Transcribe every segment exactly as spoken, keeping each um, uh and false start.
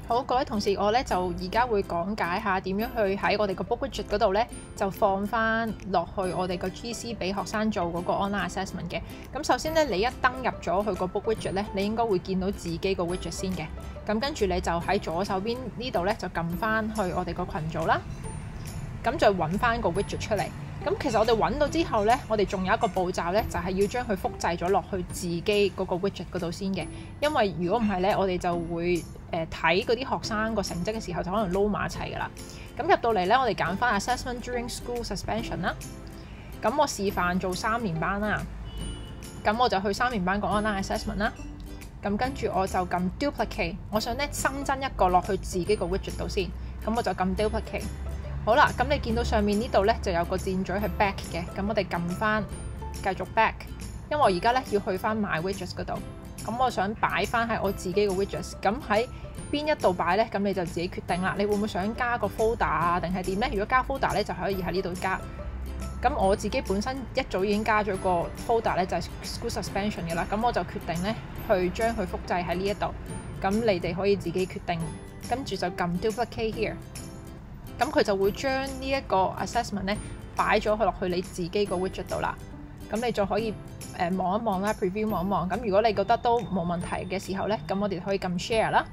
好，各位同事，我咧就而家會講解下點樣去喺我哋個 book widget 嗰度咧，就放翻落去我哋個 G C 俾學生做嗰個 online assessment 嘅。咁首先咧，你一登入咗去個 book widget 咧，你應該會見到自己個 widget 先嘅。咁跟住你就喺左手邊呢度咧，就撳翻去我哋個群組啦。咁再揾翻個 widget 出嚟。咁其實我哋揾到之後咧，我哋仲有一個步驟咧，就係要將佢複製咗落去自己嗰個 widget 嗰度先嘅。因為如果唔係咧，我哋就會誒睇嗰啲學生個成績嘅時候，就可能撈埋一齊噶啦。咁入到嚟咧，我哋揀翻 assessment during school suspension 啦。咁我示範做三年班啦。咁我就去三年班個 online assessment 啦。咁跟住我就撳 duplicate， 我想咧新增一個落去自己個 widget 度先。咁我就撳 duplicate。好啦，咁你見到上面呢度咧就有個箭嘴係 back 嘅，咁我哋撳翻繼續 back， 因為我而家咧要去翻 my widgets 嗰度，咁我想擺翻喺我自己嘅 widgets， 咁喺邊一度擺咧？咁你就自己決定啦。你會唔會想加個 folder 啊，定係點咧？如果加 folder 咧，就可以喺呢度加。咁我自己本身一早已經加咗個 folder 咧，就係 school suspension 嘅啦。咁我就決定咧去將佢複製喺呢一度。咁你哋可以自己決定，跟住就撳 duplicate here。咁佢就會將呢一個 assessment 咧擺咗去落去你自己個 widget 度啦。咁你就可以誒望一望啦 ，preview 望一望。咁如果你覺得都冇問題嘅時候咧，咁我哋可以撳 share 啦。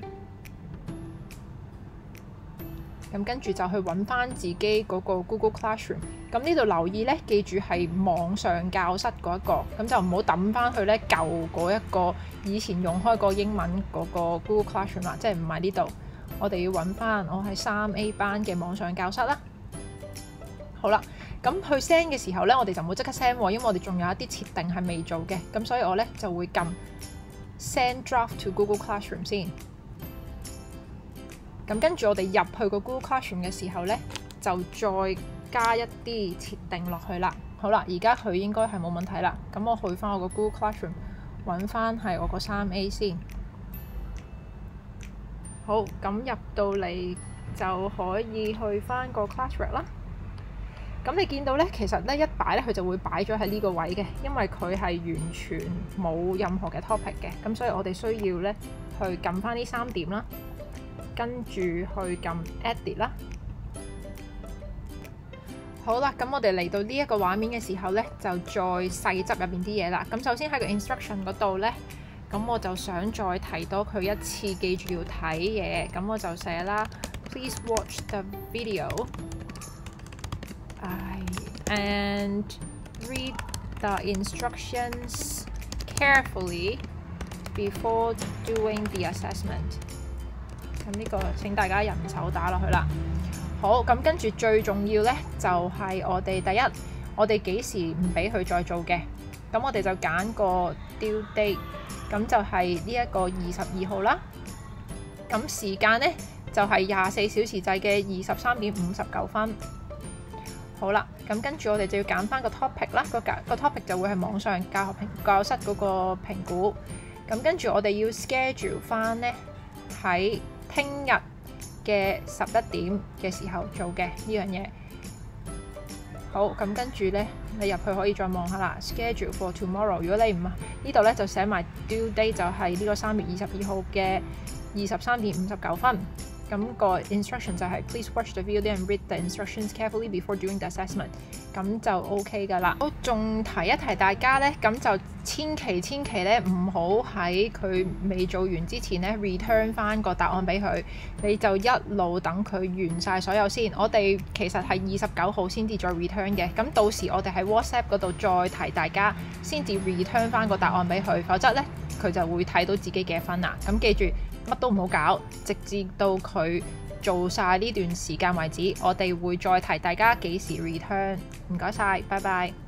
咁跟住就去揾翻自己嗰個 Google Classroom。咁呢度留意咧，記住係網上教室嗰一個，咁就唔好抌翻去咧舊嗰一個以前用開個英文嗰個 Google Classroom 啦，即係唔係呢度。我哋要揾翻我係三 A 班嘅網上教室啦。好啦，咁去 send 嘅時候咧，我哋就唔好即刻 send 喎，因為我哋仲有一啲設定係未做嘅。咁所以我咧就會撳 send draft to Google Classroom 先。咁跟住我哋入去個 Google Classroom 嘅時候咧，就再加一啲設定落去啦。好啦，而家佢應該係冇問題啦。咁我去翻我個 Google Classroom 揾翻係我個三 A 先。好，咁入到嚟就可以去翻個 classroom 啦。咁你見到咧，其實咧一擺咧，佢就會擺咗喺呢個位嘅，因為佢係完全冇任何嘅 topic 嘅。咁所以我哋需要咧去撳翻呢三點啦，跟住去撳 edit 啦。好啦，咁我哋嚟到呢一個畫面嘅時候咧，就再細執入邊啲嘢啦。咁首先喺個 instruction 嗰度咧。咁我就想再提多佢一次，記住要睇嘢。咁我就寫啦 ，Please watch the video and read the instructions carefully before doing the assessment。咁呢個請大家人手打落去啦。好，咁跟住最重要呢，就係我哋第一，我哋幾時唔俾佢再做嘅？咁我哋就揀個 due date。咁就係呢一個二十二號啦。咁時間呢，就係廿四小時制嘅二十三點五十九分。好啦，咁跟住我哋就要揀翻個 topic 啦。個個 topic 就會係網上教學評教室嗰個評估。咁跟住我哋要 schedule 翻呢喺聽日嘅十一點嘅時候做嘅呢樣嘢。好，咁跟住咧，你入去可以再望下啦。Schedule for tomorrow。如果你唔呢度咧，就寫埋 due date 就係呢個三月二十二號嘅二十三點五十九分。咁個 instruction 就係 Please watch the video and read the instructions carefully before doing the assessment。咁就 OK 噶啦。我仲提一提大家咧，咁就千祈千祈咧唔好喺佢未做完之前咧 return 翻個答案俾佢，你就一路等佢完晒所有先。我哋其實係二十九號先至再 return 嘅，咁到時我哋喺 WhatsApp 嗰度再提大家先至 return 翻個答案俾佢，否則咧佢就會睇到自己嘅分啦。咁記住乜都唔好搞，直至到佢做晒呢段時間為止，我哋會再提大家幾時 return。唔該晒，拜拜。